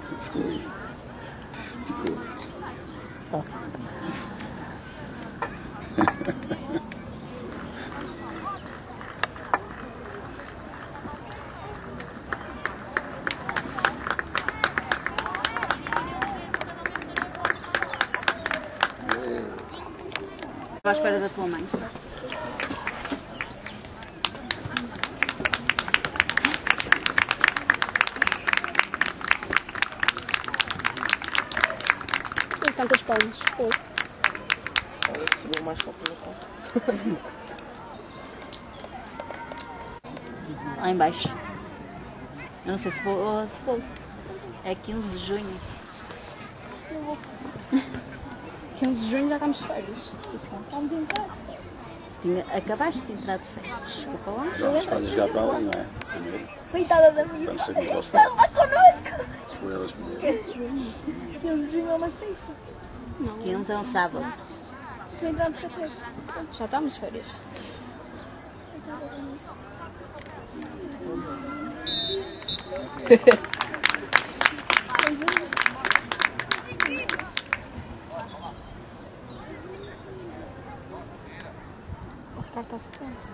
Ficou. Tá. Estou à espera da tua mãe, certo? Tem tantas palmas. Foi. Olha que subiu mais para o Lá em baixo. Eu não sei se vou. É 15 de junho. 15 de junho já estamos de férias. Vamos entrar. Acabaste de entrar de férias. Desculpa lá. Vamos quase jogar para ali, não é? Primeiro. Coitada da minha. Vamos ser com você. Vai lá connosco. Se for elas primeiro. 15 de junho. 15 de junho é uma sexta. Não. 15 é um sábado. Tu entramos 14. Já estamos de férias. O Ricardo está-se pronto.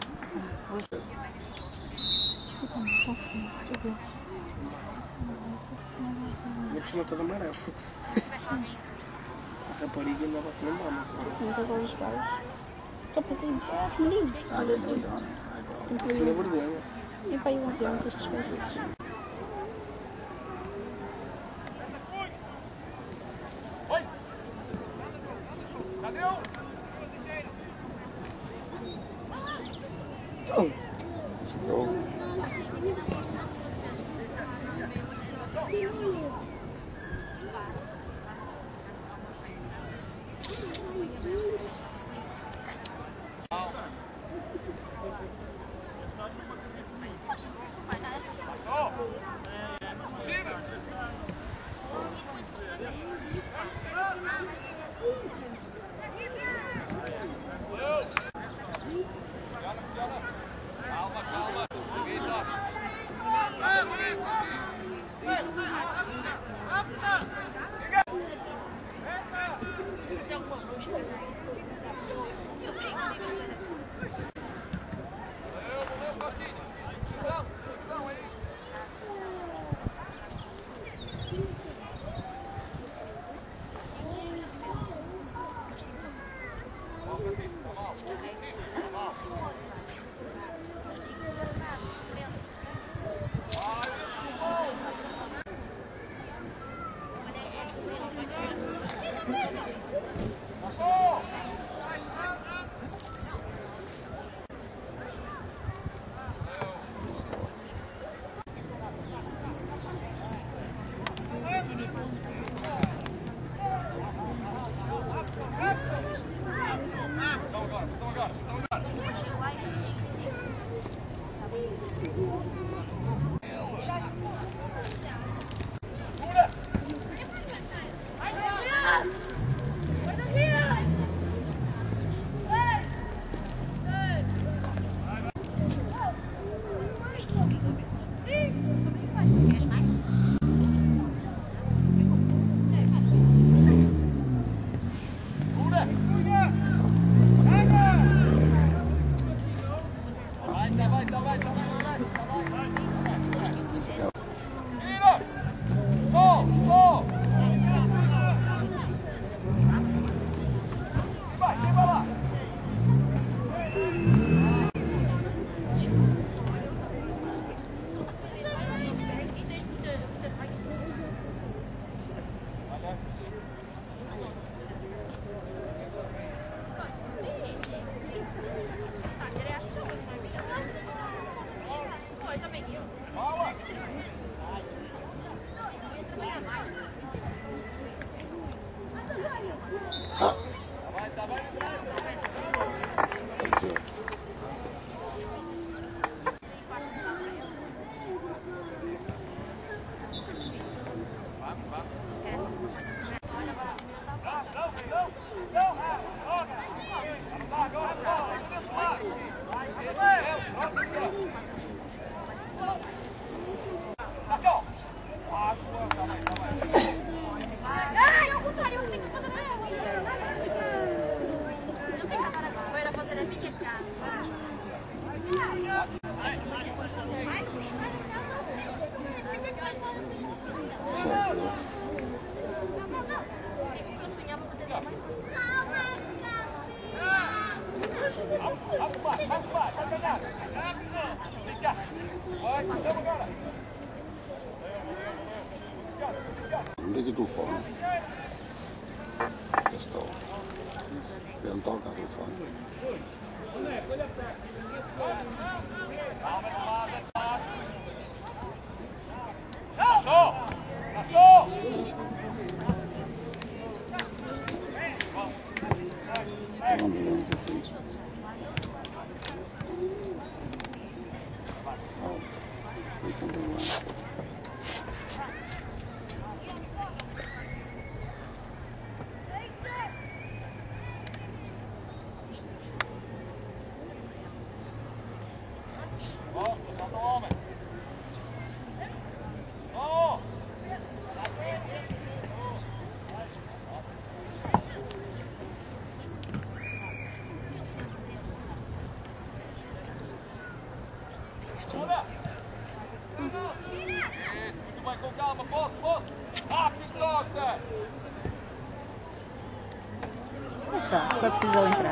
E por cima todo amarelo. A rapariga ainda vai comer mal, Mas agora os gajos. Rapazinhos, os meninos. São assim. tinha vergonha. E para aí 11 anos estes gajos. Então, Estou. Não liga o telefone. Estou. Eu não toco o telefone. Vamos longe assim. Poxa, foi preciso ele entrar.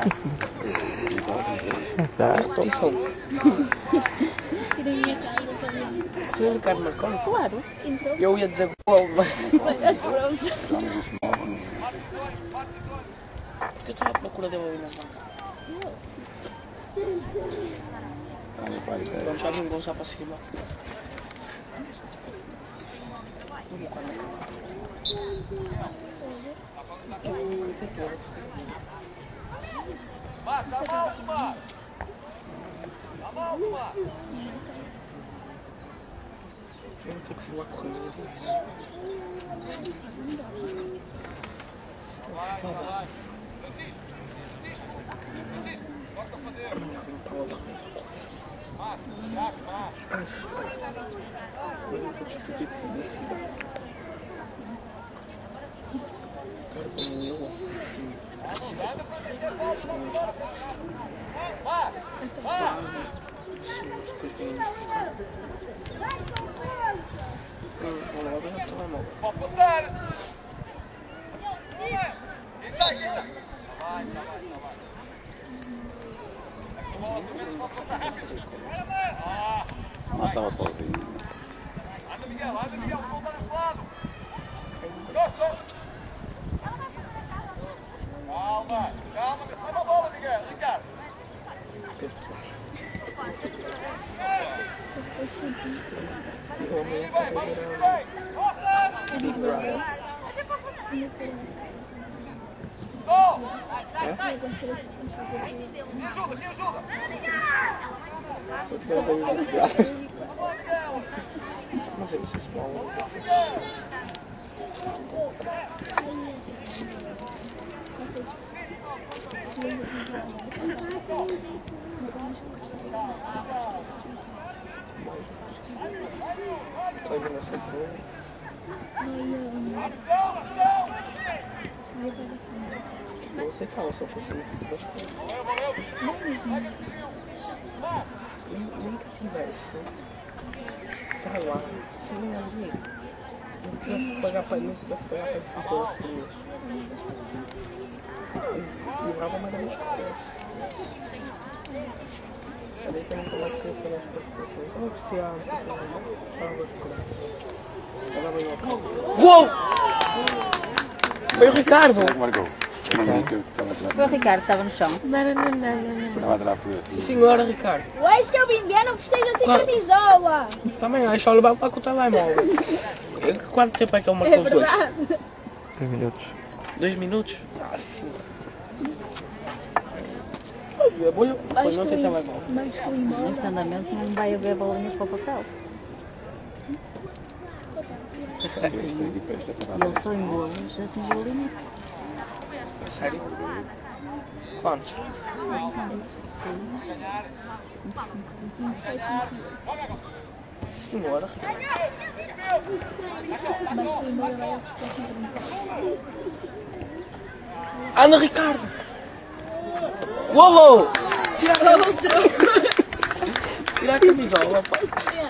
Repetição. Tirei a minha casa para mim. Foi o Ricardo Marconi? Claro. Entrou. Eu ia dizer gol, mas Pronto. Já não se move. eu estava à procura dele ali na mão. Pronto, já vi um gol já para cima. Não vou quando eu vou ter que voar correndo isso. Mas estava sozinho. Calma, calma, leva a bola, Miguel, Ricardo. Não sei se isso estou vendo essa turma. Você calma, só pensando aqui das coisas. Nem que tivesse para lá, se não era dinheiro. Não tivesse que pagar para 5 horas por mês. Livrava mais da minha escola. Também que eu nunca mais crescer nas participações. Eu não precisava, não sei o que. Estava bem ao campo. Gol! Foi o Ricardo! Quem é que marcou? Eu não vi que eu estava atrás. Foi o Ricardo, estava no chão. Estava atrás por Sim, senhora, Ricardo. Hoje que eu vim ver, não festejo assim com a tisola. Também acho, só levar para com o telemóvel. Quanto tempo é que ele marcou os dois? 2 minutos. 2 minutos? Ah, sim. A bolha, depois não tem telemóvel. Mas estou embora. Neste andamento não vai haver bolinhas para o papel. esta equipa, esta E parada. ele só em bolas atingiu o limite. Sério? Quantos? 27, 28. Senhora. Mas estou embora, vai a festejar assim. Anda, Ricardo! Uou! Tira a camisola, pá.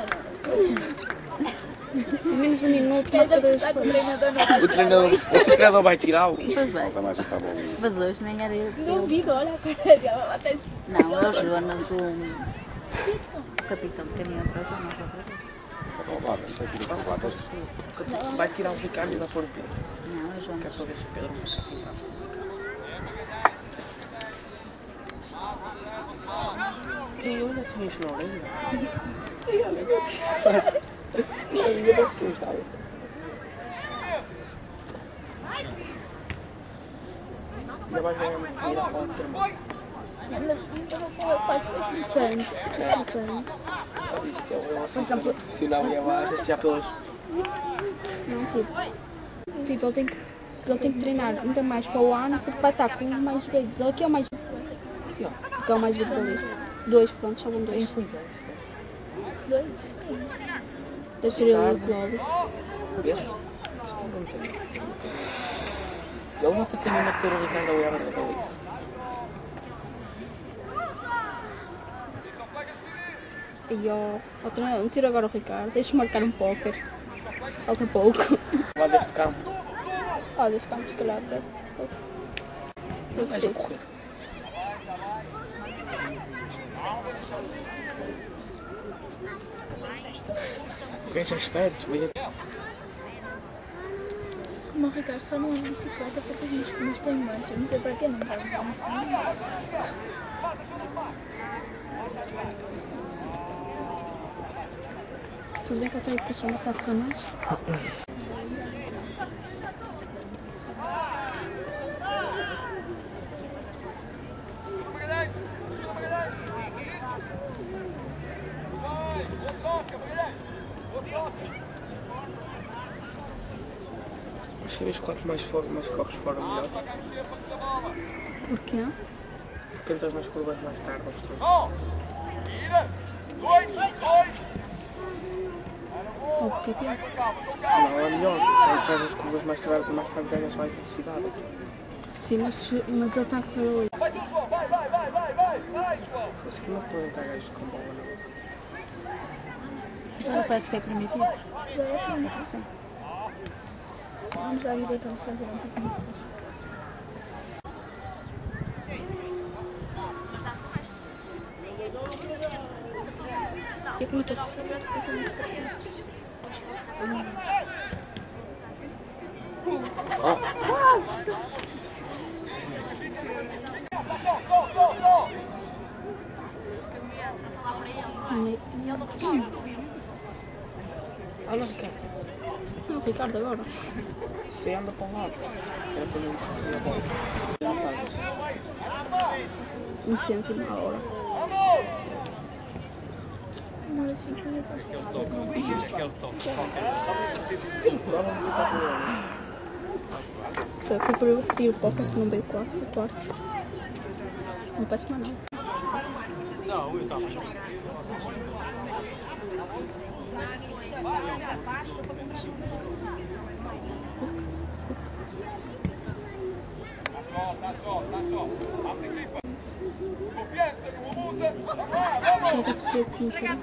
Menos um minuto. Cada vez que o treinador não O treinador vai tirá-lo. Pois bem. Está mais a bola. Mas hoje nem era eu. Não vi, olha a cara dela, ela até se... Não, é o Jonas, O capitão de caminhão para os nós outra vez. Isso aqui não vai lá. Vai tirar o Ricardo e vai pôr o Pedro. Não, é João. Que é para ver se o Pedro não fica assim tanto. Eu ainda tenho isto na orelha. E olha, eu tinha estava. Ainda vais ganhar uma comida para o termo. Isto é um assistente profissional e vai arrastar pelas... Não, tipo, ele tem que treinar ainda mais para o ano porque vai estar com os mais velhos. Ou que é o mais velho? Que é o mais velho da lista. 2, pronto, só vão 2. Pois é. 2? Deve ser ele e o Cláudio. Vês? Isto não tem. Ele já está tentando meter o Ricardo ao Ever da baliza. E ao treinador, não tira agora o Ricardo, deixa-me marcar um póquer. Falta pouco. Lá deste campo. Olha, este campo se calhar até. Vais a correr. O gajo é esperto, meio. Como o Ricardo só não anda de bicicleta porque os meus pneus têm mancha. Não sei para que não vai levar assim. Tudo bem que eu tenho que pressionar para ficar mais? Mas sabes quanto mais corres fora, melhor. Porquê? Porque entras nas curvas mais tarde aos três. Ou porque é pior? Não, é melhor. Quando faz as curvas mais tarde ganhas mais velocidade. Sim, mas ele está a correr ali. Assim não podem estar gajos com bola, não. Ela parece que é permitido. Sim. Vamos dar a ideia para fazer um pouquinho. E como eu estou a Anda, Ricardo. Não, Ricardo agora. Você anda para o lado. Era para não fazer a bola. Já pagas. 1 cêntimo a hora. Foi para eu pedir o pocket que não veio o quarto. Não peço mais nada. Já deve ser que não sei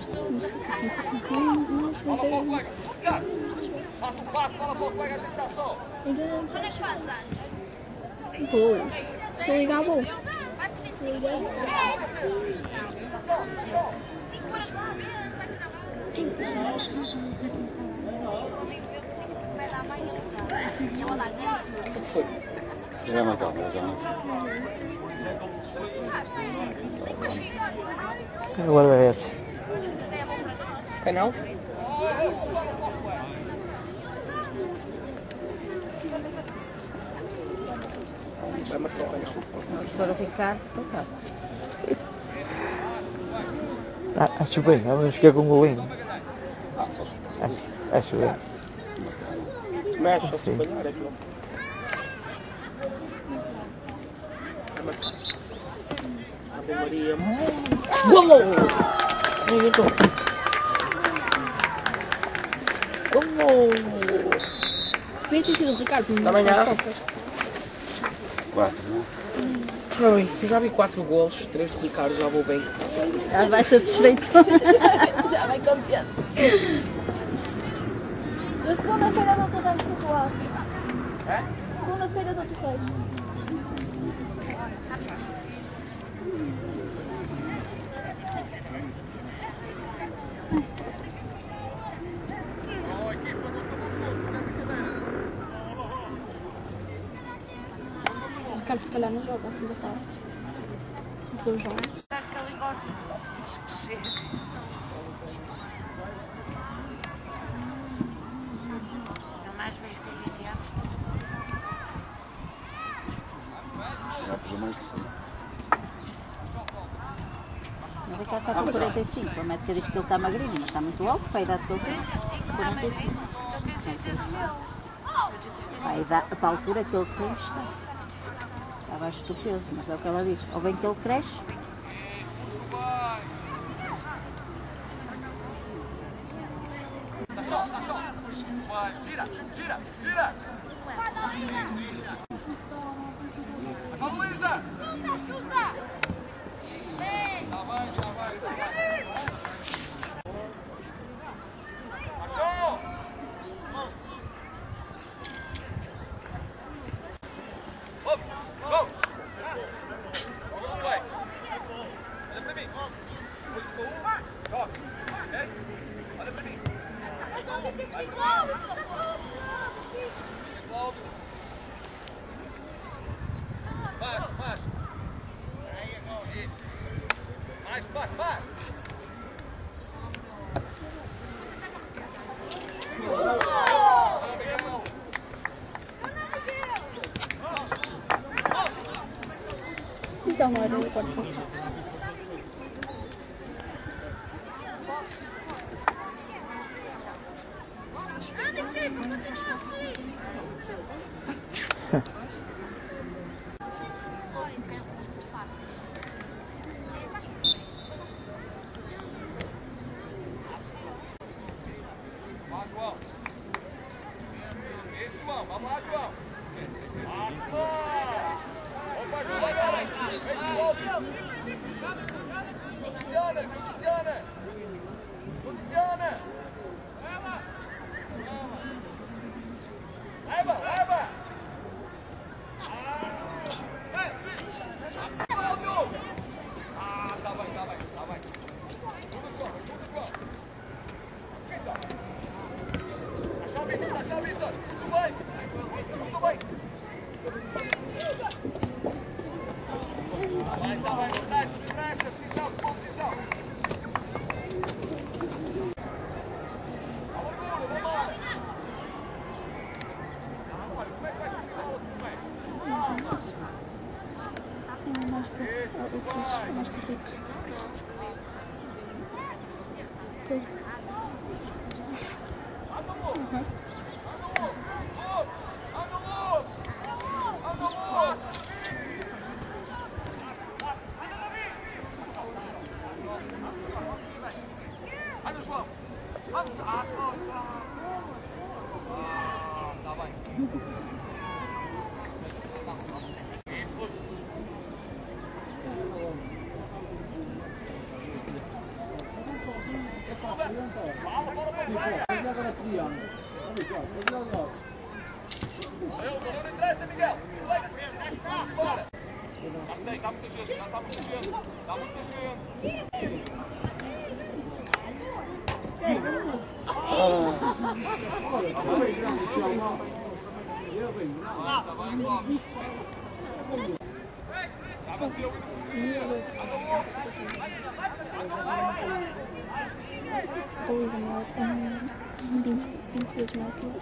vou. Se eu ligar, vou. Já vai marcar, já não. Guarda-redes. Penalti? Vai marcar o penalti. Se for o Ricardo, tocava. Acho bem, vamos ficar com um golinho. Só se Acho bem. Mexe, só se falhar aquilo. Vai marcar. Ave Maria. Golo! Ninguém Golo! Devia ter sido o Ricardo. Até amanhã. 4, não? Ai, eu já vi 4 golos, 3 de Ricardo, já vou bem. Já vai satisfeito. Já vai contente. Na segunda-feira dou-te o resto do lado. Segunda-feira dou-te o resto. O Ricardo se calhar não joga assim da parte. Mas eu jogo. Já pus mais de 100. O Ricardo está com 45. A médica diz que ele está magrinho, mas está muito alto para a idade dele. 45. Para a altura que ele tem, está abaixo do peso, mas é o que ela diz. Ou bem que ele cresce. Gira, gira, gira! Vamos, Luísa! Já vai, já vai. Achou! Vamos, vamos! Vamos, vai! Olha para mim! Joga! Olha para mim! Mais. Mais. Então, agora ele pode passar. João, vamos lá, João. Opa, João, Luciana. Leva. Tá bem. Tudo, João. Achou, Vitor. Tudo bem. Tá bem. Traz, posição. Mais pequeno. Anda, João. Vamos. Tá bem. Faz agora triângulo. Não interessa, Miguel. Bora. Está muita gente. Luísa maior, 20 vezes maior que eu.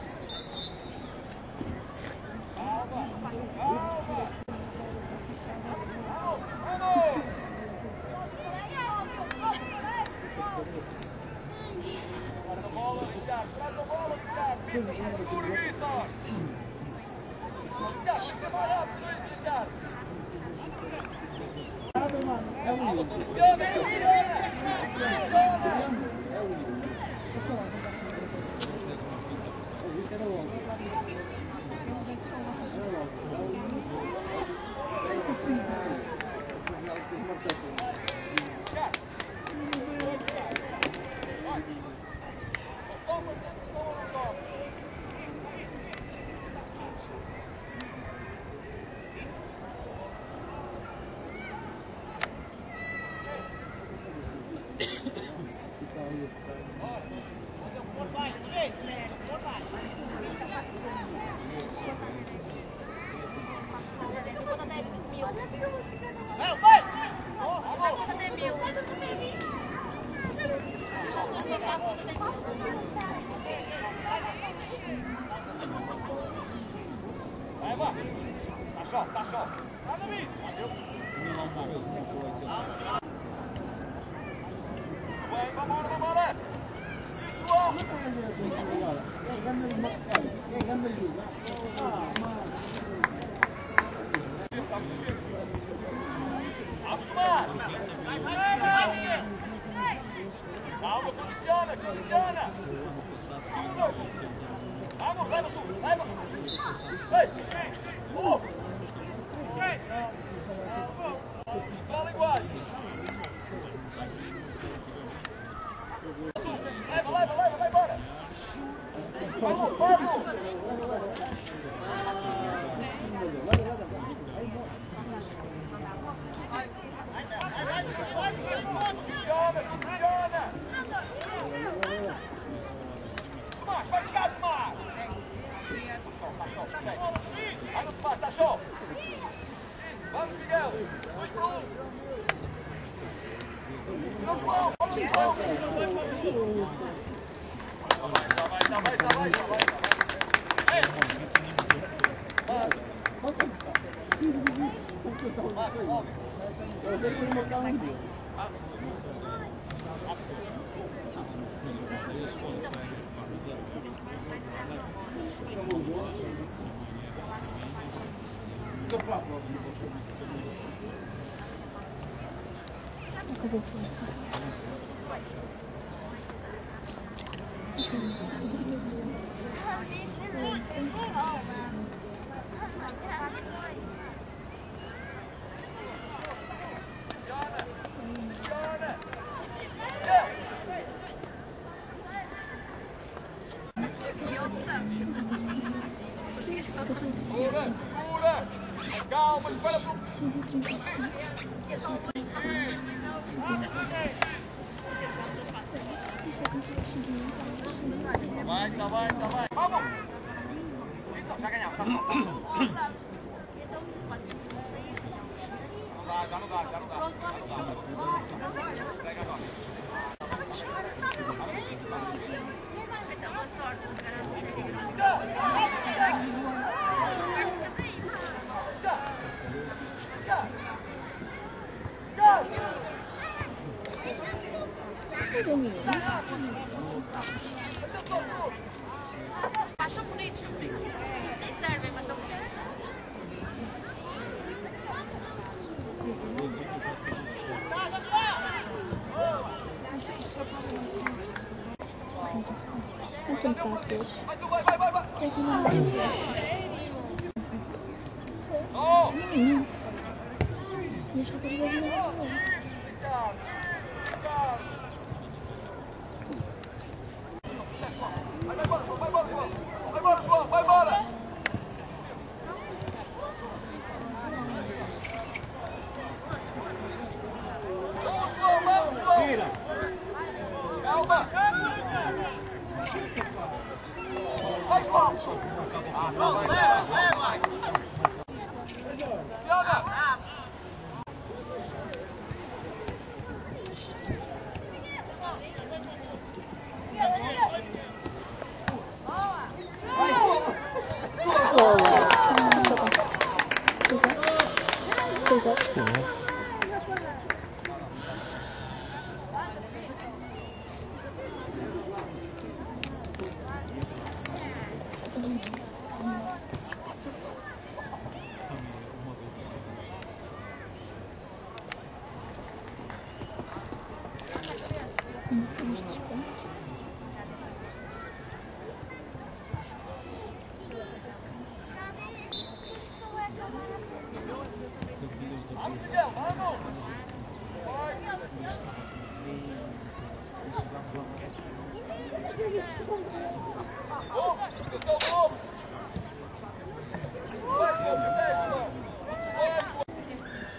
Calma, espera pro... 6h35. Isso é como se eu conseguir. Vai. Vamos! Então, já ganhamos. Já não dá. Pega agora. Acham bonitos? Nem servem, mas estão bonitos. Vou tentar depois. Deixa eu ver. Vai embora! Vamos, João! Tira! Calma! Vai, João! Vai! Fiona!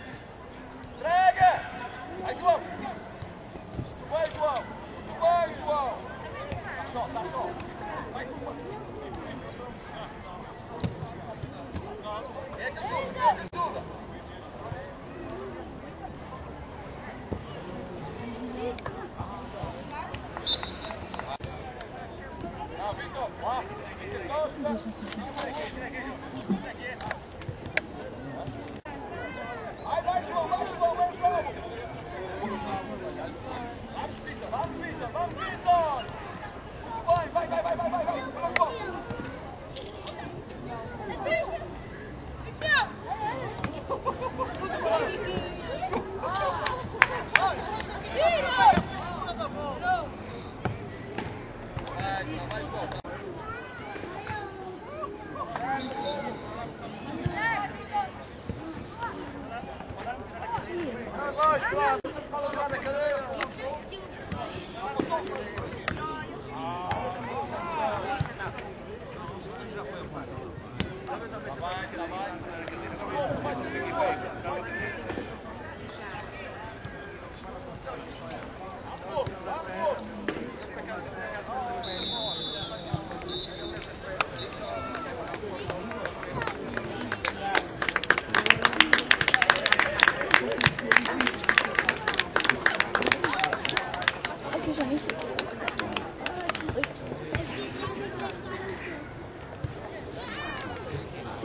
Vai, João!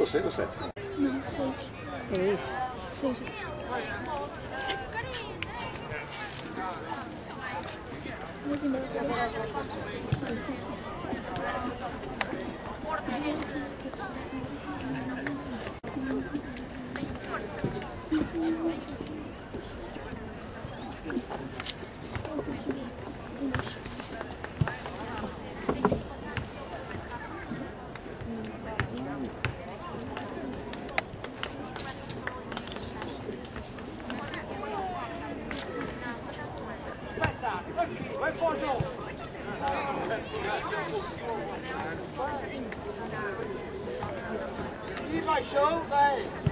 6 ou 7? Não, 6. 6. Vamos embora. Vai para o jogo! E baixou, velho!